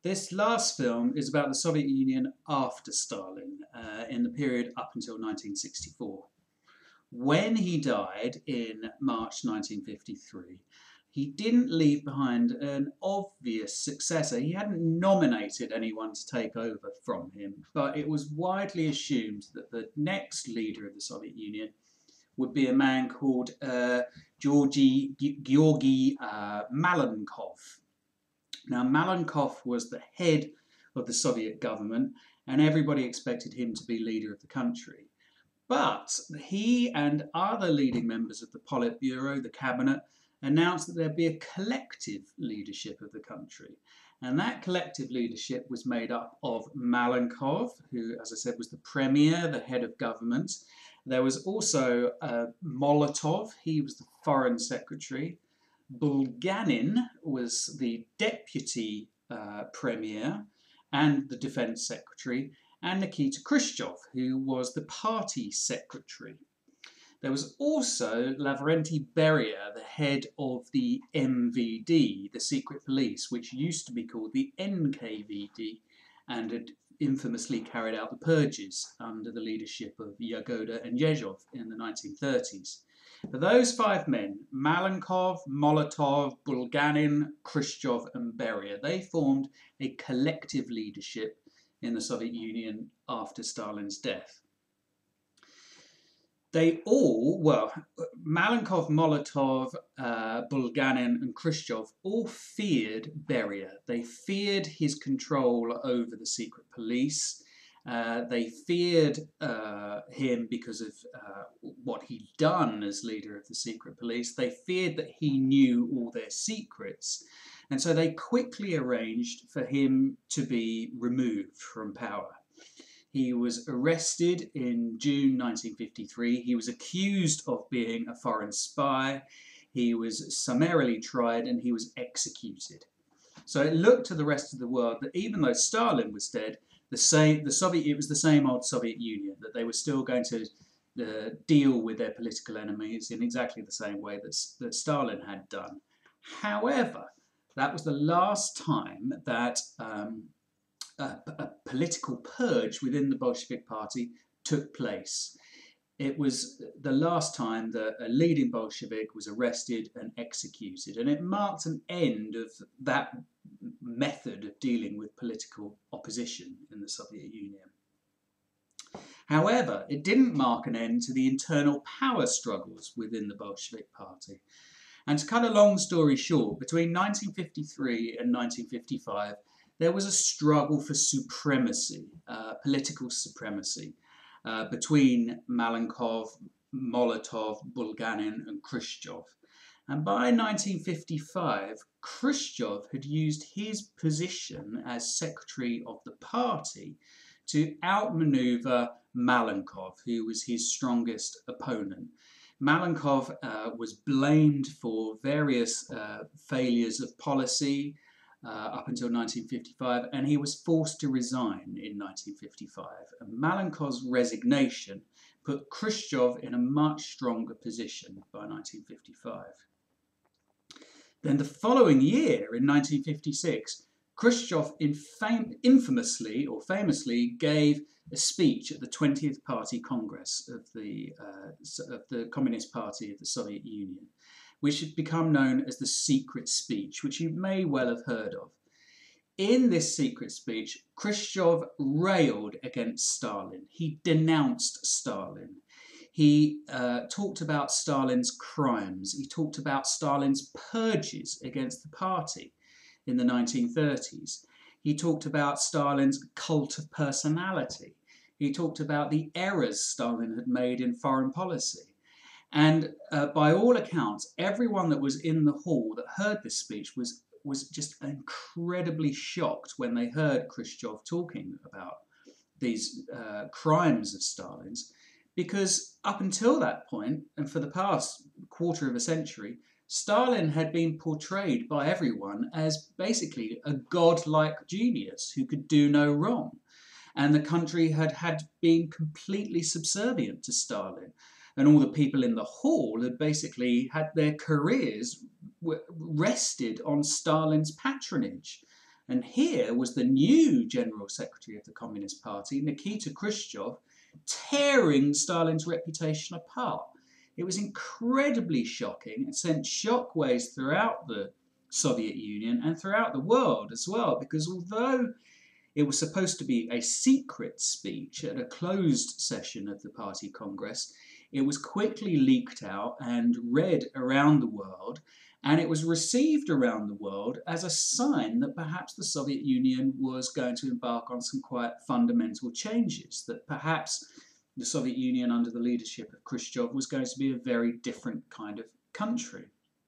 This last film is about the Soviet Union after Stalin, in the period up until 1964. When he died in March 1953, he didn't leave behind an obvious successor. He hadn't nominated anyone to take over from him, but it was widely assumed that the next leader of the Soviet Union would be a man called Georgy Malenkov. Now, Malenkov was the head of the Soviet government, and everybody expected him to be leader of the country. But he and other leading members of the Politburo, the cabinet, announced that there'd be a collective leadership of the country. And that collective leadership was made up of Malenkov, who, as I said, was the premier, the head of government. There was also Molotov, he was the foreign secretary. Bulganin was the deputy premier and the defense secretary, and Nikita Khrushchev, who was the party secretary. There was also Lavrenti Beria, the head of the MVD, the secret police, which used to be called the NKVD, and had infamously carried out the purges under the leadership of Yagoda and Yezhov in the 1930s. For those five men, Malenkov, Molotov, Bulganin, Khrushchev and Beria, they formed a collective leadership in the Soviet Union after Stalin's death. They all, well, Malenkov, Molotov, Bulganin and Khrushchev all feared Beria. They feared his control over the secret police. They feared him because of what he'd done as leader of the secret police. They feared that he knew all their secrets. And so they quickly arranged for him to be removed from power. He was arrested in June 1953. He was accused of being a foreign spy. He was summarily tried and he was executed. So it looked to the rest of the world that even though Stalin was dead, it was the same old Soviet Union, that they were still going to deal with their political enemies in exactly the same way that Stalin had done. However, that was the last time that a political purge within the Bolshevik Party took place. It was the last time that a leading Bolshevik was arrested and executed, and it marked an end of that method of dealing with political opposition in the Soviet Union. However, it didn't mark an end to the internal power struggles within the Bolshevik Party. And to cut a long story short, between 1953 and 1955, there was a struggle for supremacy, political supremacy, between Malenkov, Molotov, Bulganin and Khrushchev. And by 1955, Khrushchev had used his position as secretary of the party to outmaneuver Malenkov, who was his strongest opponent. Malenkov was blamed for various failures of policy up until 1955, and he was forced to resign in 1955. And Malenkov's resignation put Khrushchev in a much stronger position by 1955. Then the following year, in 1956, Khrushchev famously gave a speech at the 20th Party Congress of the Communist Party of the Soviet Union, which had become known as the secret speech, which you may well have heard of. In this secret speech, Khrushchev railed against Stalin. He denounced Stalin. He talked about Stalin's crimes. He talked about Stalin's purges against the party in the 1930s. He talked about Stalin's cult of personality. He talked about the errors Stalin had made in foreign policy. And by all accounts, everyone that was in the hall that heard this speech was just incredibly shocked when they heard Khrushchev talking about these crimes of Stalin's, because up until that point, and for the past quarter of a century, Stalin had been portrayed by everyone as basically a godlike genius who could do no wrong. And the country had been completely subservient to Stalin. And all the people in the hall had basically had their careers rested on Stalin's patronage. And here was the new General Secretary of the Communist Party, Nikita Khrushchev, tearing Stalin's reputation apart. It was incredibly shocking. It sent shockwaves throughout the Soviet Union and throughout the world as well, because although it was supposed to be a secret speech at a closed session of the party congress, it was quickly leaked out and read around the world, and it was received around the world as a sign that perhaps the Soviet Union was going to embark on some quite fundamental changes, that perhaps the Soviet Union under the leadership of Khrushchev was going to be a very different kind of country.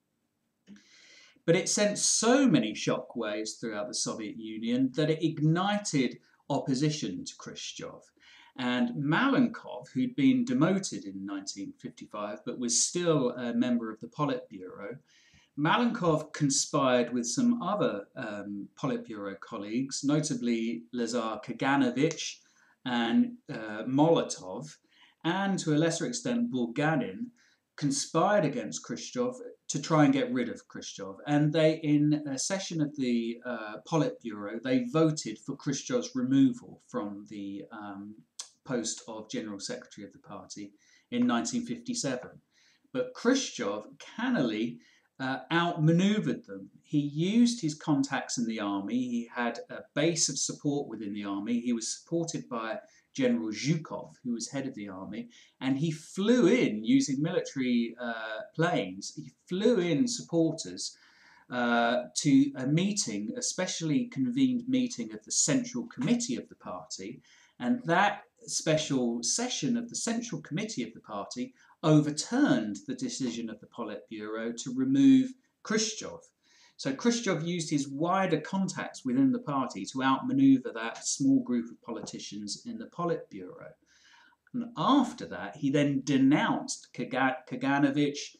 But it sent so many shockwaves throughout the Soviet Union that it ignited opposition to Khrushchev. And Malenkov, who'd been demoted in 1955 but was still a member of the Politburo, Malenkov conspired with some other Politburo colleagues, notably Lazar Kaganovich and Molotov, and to a lesser extent Bulganin, conspired against Khrushchev to try and get rid of Khrushchev. And they, in a session of the Politburo, they voted for Khrushchev's removal from the post of General Secretary of the party in 1957. But Khrushchev cannily outmaneuvered them. He used his contacts in the army. He had a base of support within the army. He was supported by General Zhukov, who was head of the army, and he flew in using military planes. He flew in supporters to a meeting, a specially convened meeting of the Central Committee of the party, and that special session of the Central Committee of the party overturned the decision of the Politburo to remove Khrushchev. So Khrushchev used his wider contacts within the party to outmaneuver that small group of politicians in the Politburo. And after that, he then denounced Kaganovich,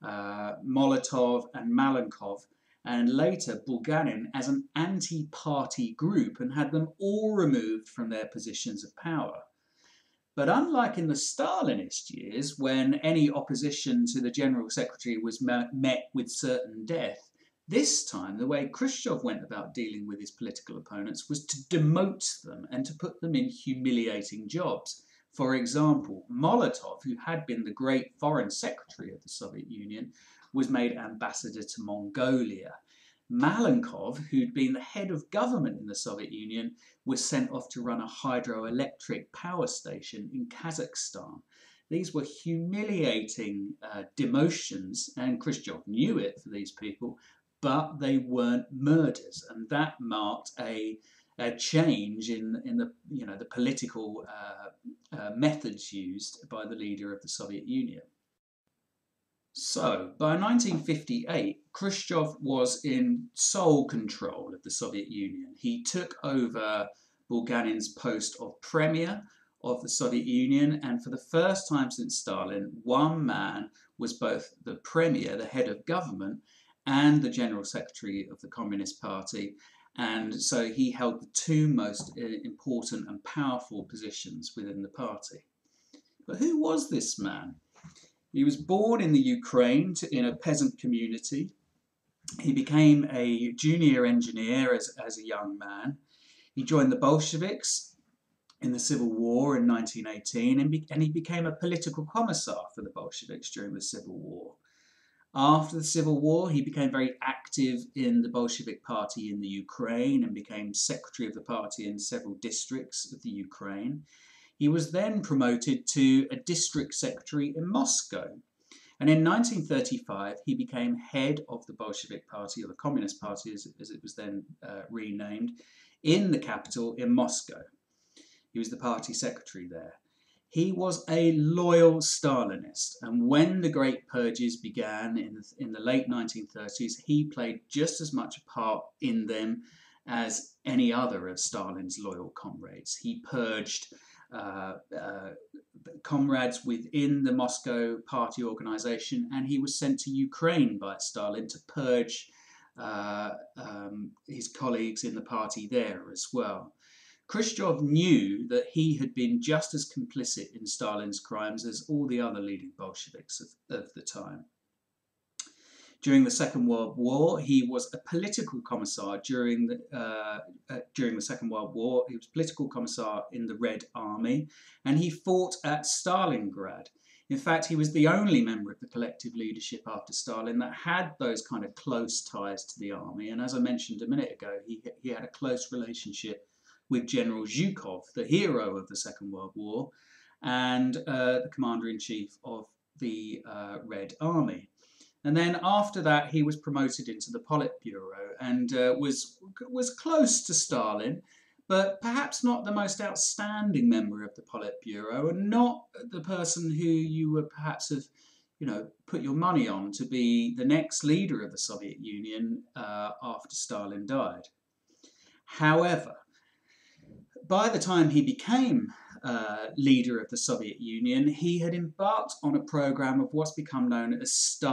Molotov and Malenkov, and later Bulganin, as an anti-party group, and had them all removed from their positions of power. But unlike in the Stalinist years, when any opposition to the General Secretary was met with certain death, this time the way Khrushchev went about dealing with his political opponents was to demote them and to put them in humiliating jobs. For example, Molotov, who had been the great foreign secretary of the Soviet Union, was made ambassador to Mongolia. Malenkov, who'd been the head of government in the Soviet Union, was sent off to run a hydroelectric power station in Kazakhstan. These were humiliating demotions, and Khrushchev knew it for these people, but they weren't murders, and that marked a change in the political methods used by the leader of the Soviet Union. So, by 1958, Khrushchev was in sole control of the Soviet Union. He took over Bulganin's post of Premier of the Soviet Union, and for the first time since Stalin, one man was both the Premier, the head of government, and the General Secretary of the Communist Party, and so he held the two most important and powerful positions within the party. But who was this man? He was born in the Ukraine in a peasant community. He became a junior engineer as a young man. He joined the Bolsheviks in the Civil War in 1918, and he became a political commissar for the Bolsheviks during the Civil War. After the Civil War, he became very active in the Bolshevik Party in the Ukraine and became secretary of the party in several districts of the Ukraine. He was then promoted to a district secretary in Moscow. And in 1935, he became head of the Bolshevik Party, or the Communist Party as it was then renamed, in the capital in Moscow. He was the party secretary there. He was a loyal Stalinist, and when the Great Purges began in the late 1930s, he played just as much a part in them as any other of Stalin's loyal comrades. He purged comrades within the Moscow party organization, and he was sent to Ukraine by Stalin to purge his colleagues in the party there as well. Khrushchev knew that he had been just as complicit in Stalin's crimes as all the other leading Bolsheviks of the time. During the Second World War, he was a political commissar during the Second World War. He was political commissar in the Red Army, and he fought at Stalingrad. In fact, he was the only member of the collective leadership after Stalin that had those kind of close ties to the army. And as I mentioned a minute ago, he had a close relationship with General Zhukov, the hero of the Second World War, and the commander-in-chief of the Red Army. And then after that, he was promoted into the Politburo and was close to Stalin, but perhaps not the most outstanding member of the Politburo, and not the person who you would perhaps have, put your money on to be the next leader of the Soviet Union after Stalin died. However, by the time he became leader of the Soviet Union, he had embarked on a program of what's become known as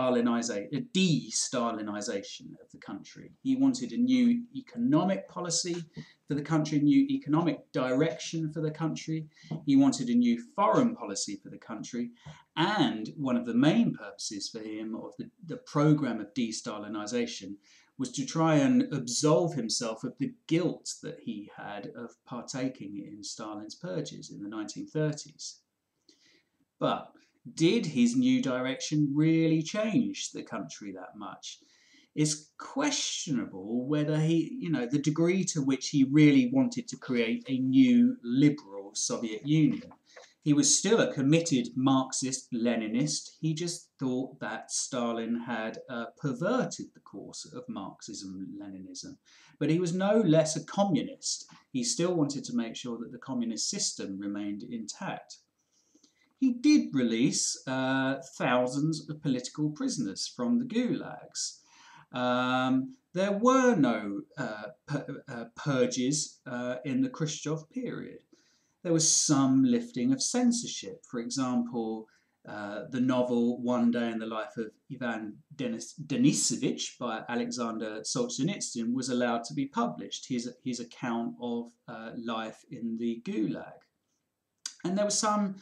de-Stalinization of the country. He wanted a new economic policy for the country, a new economic direction for the country. He wanted a new foreign policy for the country. And one of the main purposes for him of the program of de-Stalinization was to try and absolve himself of the guilt that he had of partaking in Stalin's purges in the 1930s. But did his new direction really change the country that much? It's questionable whether the degree to which he really wanted to create a new liberal Soviet Union. He was still a committed Marxist-Leninist. He just thought that Stalin had perverted the course of Marxism-Leninism. But he was no less a communist. He still wanted to make sure that the communist system remained intact. He did release thousands of political prisoners from the gulags. There were no purges in the Khrushchev period. There was some lifting of censorship. For example, the novel One Day in the Life of Ivan Denisovich by Alexander Solzhenitsyn was allowed to be published, his account of life in the Gulag. And there was some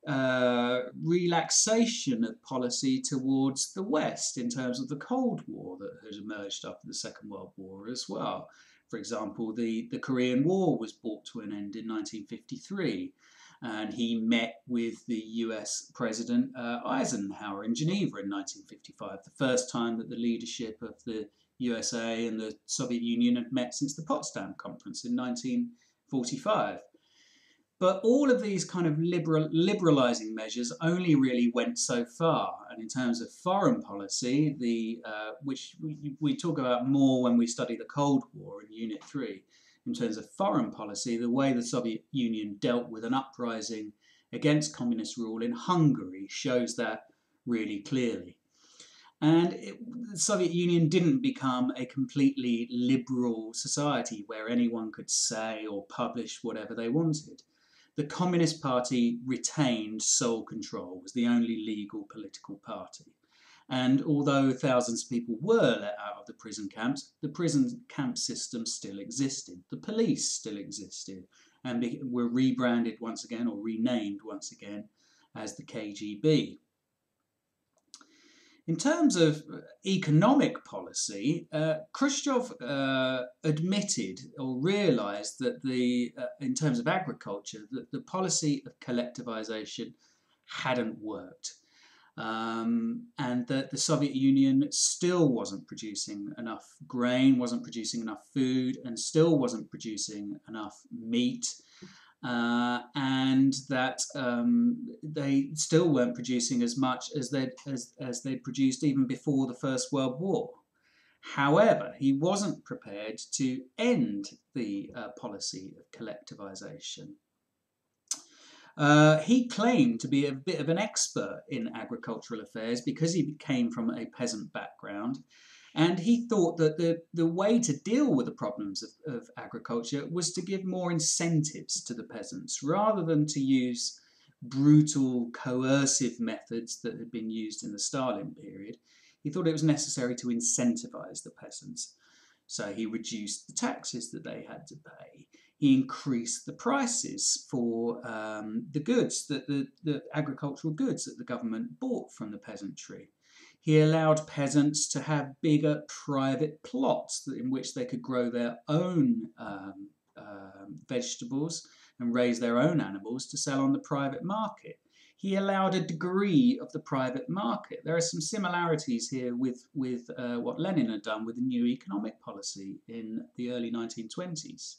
relaxation of policy towards the West in terms of the Cold War that had emerged after the Second World War as well. For example, the Korean War was brought to an end in 1953, and he met with the US President Eisenhower in Geneva in 1955, the first time that the leadership of the USA and the Soviet Union had met since the Potsdam Conference in 1945. But all of these kind of liberalising measures only really went so far. And in terms of foreign policy, which we talk about more when we study the Cold War in Unit 3, in terms of foreign policy, the way the Soviet Union dealt with an uprising against communist rule in Hungary shows that really clearly. And the Soviet Union didn't become a completely liberal society where anyone could say or publish whatever they wanted. The Communist Party retained sole control, was the only legal political party. And although thousands of people were let out of the prison camps camp system still existed. The police still existed and were rebranded once again, or renamed once again, as the KGB. In terms of economic policy, Khrushchev admitted or realised that in terms of agriculture, that the policy of collectivization hadn't worked, and that the Soviet Union still wasn't producing enough grain, wasn't producing enough food, and still wasn't producing enough meat. And that they still weren't producing as much as they'd produced even before the First World War. However, he wasn't prepared to end the policy of collectivization. He claimed to be a bit of an expert in agricultural affairs because he came from a peasant background. And he thought that the way to deal with the problems of agriculture was to give more incentives to the peasants rather than to use brutal, coercive methods that had been used in the Stalin period. He thought it was necessary to incentivize the peasants. So he reduced the taxes that they had to pay. He increased the prices for the goods, the agricultural goods that the government bought from the peasantry. He allowed peasants to have bigger private plots in which they could grow their own vegetables and raise their own animals to sell on the private market. He allowed a degree of the private market. There are some similarities here with what Lenin had done with the new economic policy in the early 1920s.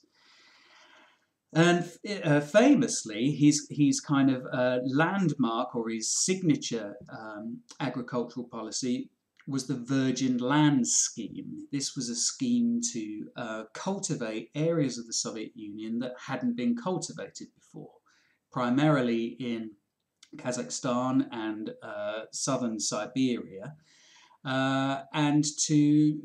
And famously, his kind of landmark or his signature agricultural policy was the Virgin Land Scheme. This was a scheme to cultivate areas of the Soviet Union that hadn't been cultivated before, primarily in Kazakhstan and southern Siberia, and to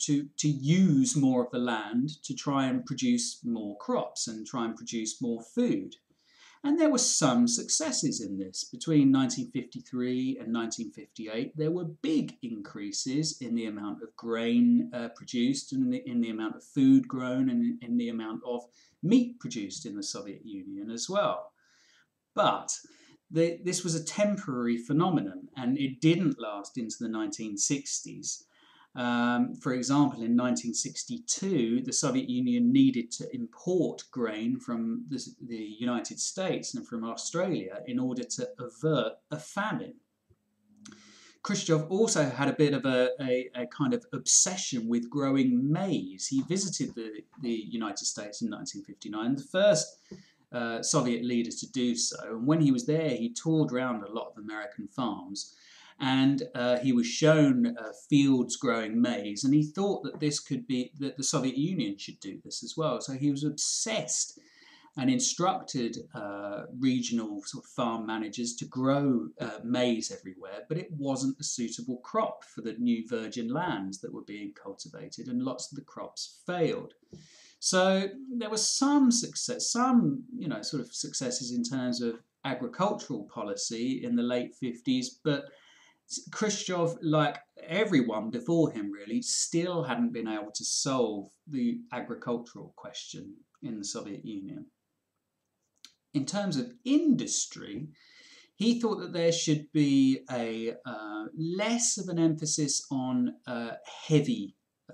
use more of the land to try and produce more crops and try and produce more food. And there were some successes in this. Between 1953 and 1958, there were big increases in the amount of grain produced, and in the amount of food grown, and in the amount of meat produced in the Soviet Union as well. But this was a temporary phenomenon, and it didn't last into the 1960s. For example, in 1962, the Soviet Union needed to import grain from the United States and from Australia in order to avert a famine. Khrushchev also had a bit of a kind of obsession with growing maize. He visited the United States in 1959, the first Soviet leader to do so. And when he was there, he toured around a lot of American farms, and he was shown fields growing maize, and he thought that that the Soviet Union should do this as well. So he was obsessed and instructed regional sort of farm managers to grow maize everywhere, but it wasn't a suitable crop for the new virgin lands that were being cultivated, and lots of the crops failed. So there was some success, some sort of successes in terms of agricultural policy in the late 50s, but Khrushchev, like everyone before him really, still hadn't been able to solve the agricultural question in the Soviet Union. In terms of industry, he thought that there should be a less of an emphasis on heavy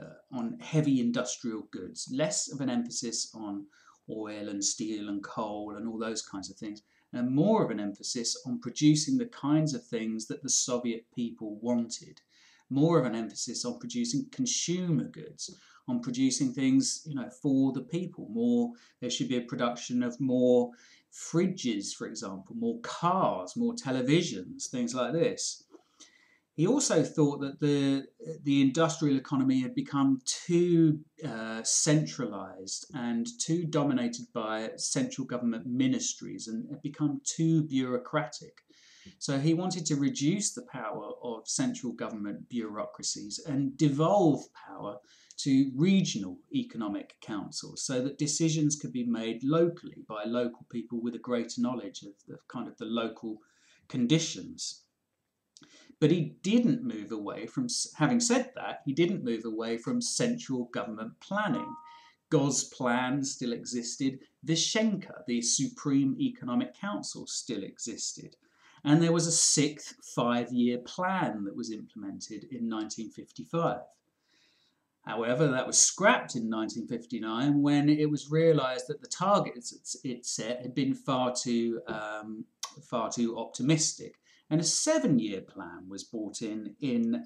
industrial goods, less of an emphasis on oil and steel and coal and all those kinds of things, and more of an emphasis on producing the kinds of things that the Soviet people wanted. More of an emphasis on producing consumer goods, on producing things, for the people. There should be a production of more fridges, for example, more cars, more televisions, things like this. He also thought that the industrial economy had become too centralised and too dominated by central government ministries, and had become too bureaucratic. So he wanted to reduce the power of central government bureaucracies and devolve power to regional economic councils, so that decisions could be made locally by local people with a greater knowledge of the local conditions. But he didn't move away from, having said that, he didn't move away from central government planning. Gosplan still existed. Vyshenka, the Supreme Economic Council, still existed. And there was a sixth five-year plan that was implemented in 1955. However, that was scrapped in 1959 when it was realised that the targets it set had been far too optimistic. And a 7-year plan was brought in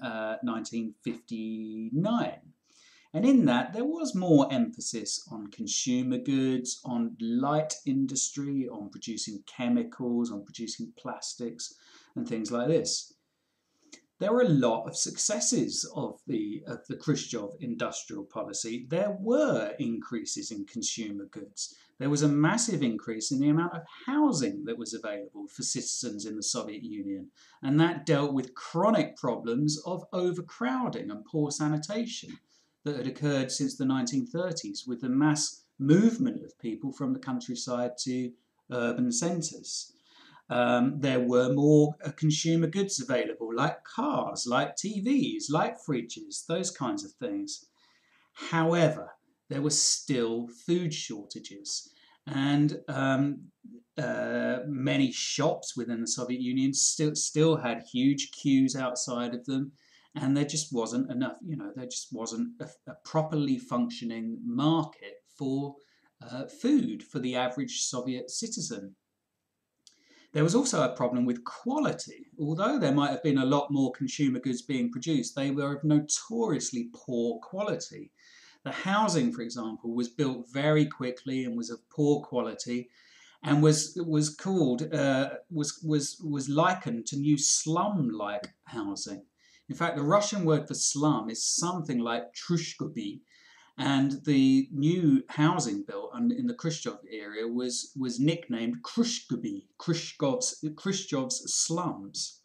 1959. And in that, there was more emphasis on consumer goods, on light industry, on producing chemicals, on producing plastics, and things like this. There were a lot of successes of the Khrushchev industrial policy. There were increases in consumer goods. There was a massive increase in the amount of housing that was available for citizens in the Soviet Union, and that dealt with chronic problems of overcrowding and poor sanitation that had occurred since the 1930s, with the mass movement of people from the countryside to urban centres. There were more consumer goods available, like cars, like TVs, like fridges, those kinds of things. However, there were still food shortages, and many shops within the Soviet Union still had huge queues outside of them. and there just wasn't enough, there just wasn't a properly functioning market for food for the average Soviet citizen. There was also a problem with quality. Although there might have been a lot more consumer goods being produced, they were of notoriously poor quality. The housing, for example, was built very quickly and was of poor quality, and was called was likened to new slum-like housing. In fact, the Russian word for slum is something like trushkoby, and the new housing built in the Khrushchev area was nicknamed Khrushchev, Khrushchev's slums.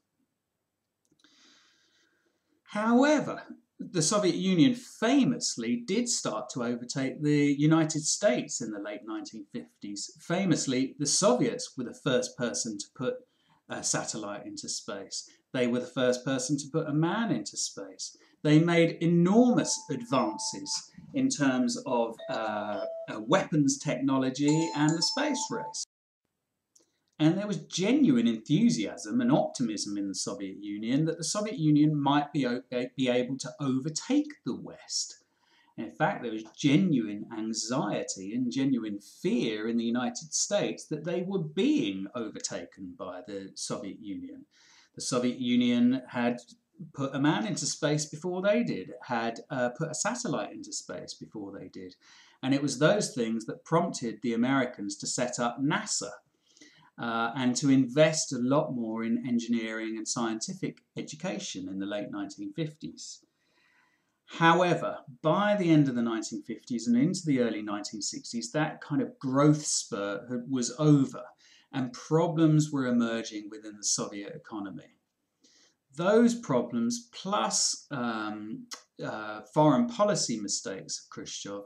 However, the Soviet Union famously did start to overtake the United States in the late 1950s. Famously, the Soviets were the first person to put a satellite into space. They were the first person to put a man into space. They made enormous advances in terms of weapons technology and the space race. And there was genuine enthusiasm and optimism in the Soviet Union that the Soviet Union might be able to overtake the West. And in fact, there was genuine anxiety and genuine fear in the United States that they were being overtaken by the Soviet Union. The Soviet Union had put a man into space before they did, had put a satellite into space before they did. And it was those things that prompted the Americans to set up NASA and to invest a lot more in engineering and scientific education in the late 1950s. However, by the end of the 1950s and into the early 1960s, that kind of growth spurt was over, and problems were emerging within the Soviet economy. Those problems, plus foreign policy mistakes of Khrushchev,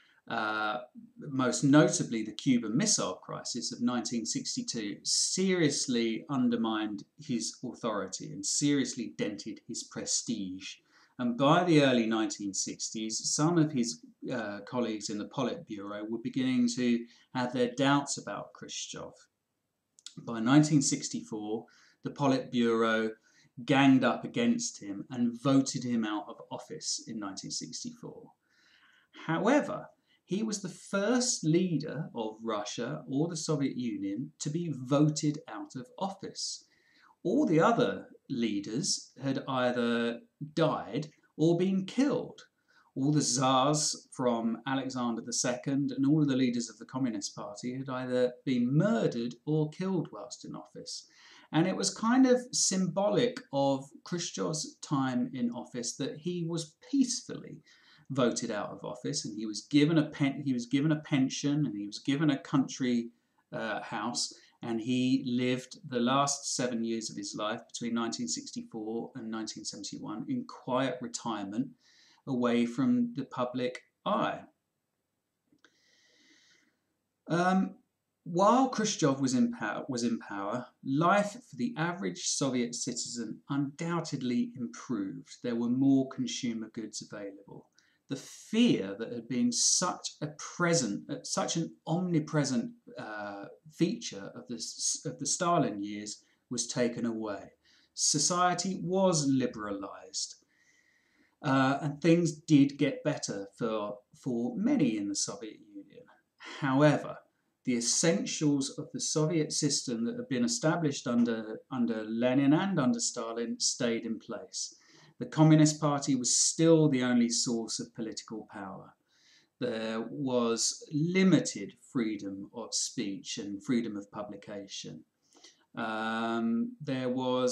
most notably the Cuban Missile Crisis of 1962, seriously undermined his authority and seriously dented his prestige. And by the early 1960s, some of his colleagues in the Politburo were beginning to have their doubts about Khrushchev. By 1964, the Politburo ganged up against him and voted him out of office in 1964. However, he was the first leader of Russia or the Soviet Union to be voted out of office. All the other leaders had either died or been killed. All the czars from Alexander II and all of the leaders of the Communist Party had either been murdered or killed whilst in office. And it was kind of symbolic of Khrushchev's time in office that he was peacefully voted out of office, and he was given a pension, and he was given a country house, and he lived the last 7 years of his life between 1964 and 1971 in quiet retirement, away from the public eye. While Khrushchev was in power, life for the average Soviet citizen undoubtedly improved. There were more consumer goods available. The fear that had been such an omnipresent feature of the Stalin years was taken away. Society was liberalized, and things did get better for many in the Soviet Union. However, the essentials of the Soviet system that had been established under Lenin and under Stalin stayed in place. The Communist Party was still the only source of political power. There was limited freedom of speech and freedom of publication. There were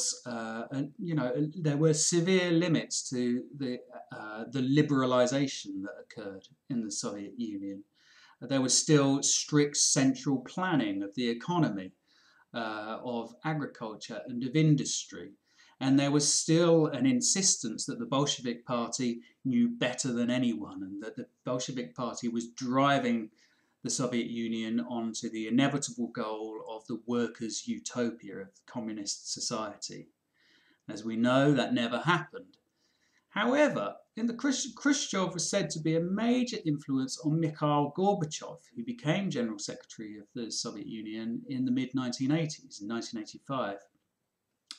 severe limits to the liberalization that occurred in the Soviet Union. There was still strict central planning of the economy, of agriculture and of industry. And there was still an insistence that the Bolshevik Party knew better than anyone, and that the Bolshevik Party was driving the Soviet Union onto the inevitable goal of the workers' utopia of communist society. As we know, that never happened. However, Khrushchev was said to be a major influence on Mikhail Gorbachev, who became General Secretary of the Soviet Union in the mid-1980s, in 1985.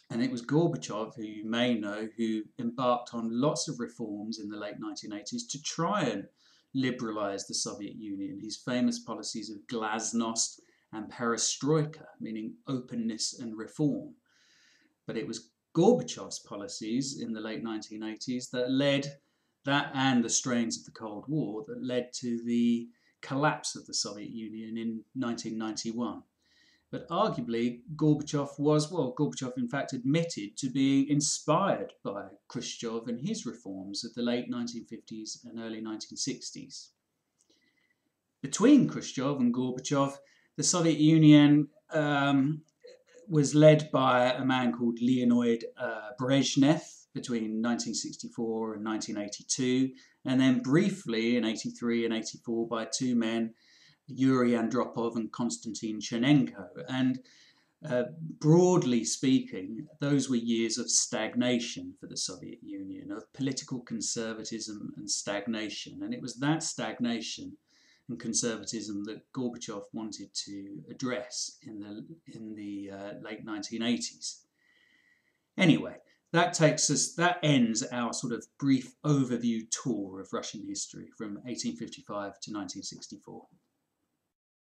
And it was Gorbachev, who you may know, who embarked on lots of reforms in the late 1980s to try and liberalize the Soviet Union. His famous policies of glasnost and perestroika, meaning openness and reform. But it was Gorbachev's policies in the late 1980s that and the strains of the Cold War that led to the collapse of the Soviet Union in 1991. But arguably, Gorbachev in fact admitted to being inspired by Khrushchev and his reforms of the late 1950s and early 1960s. Between Khrushchev and Gorbachev, the Soviet Union was led by a man called Leonid Brezhnev between 1964 and 1982, and then briefly in 83 and 84 by two men, Yuri Andropov and Konstantin Chernenko. And broadly speaking, those were years of stagnation for the Soviet Union, of political conservatism and stagnation. And it was that stagnation and conservatism that Gorbachev wanted to address in the late 1980s. Anyway, that ends our sort of brief overview tour of Russian history from 1855 to 1964.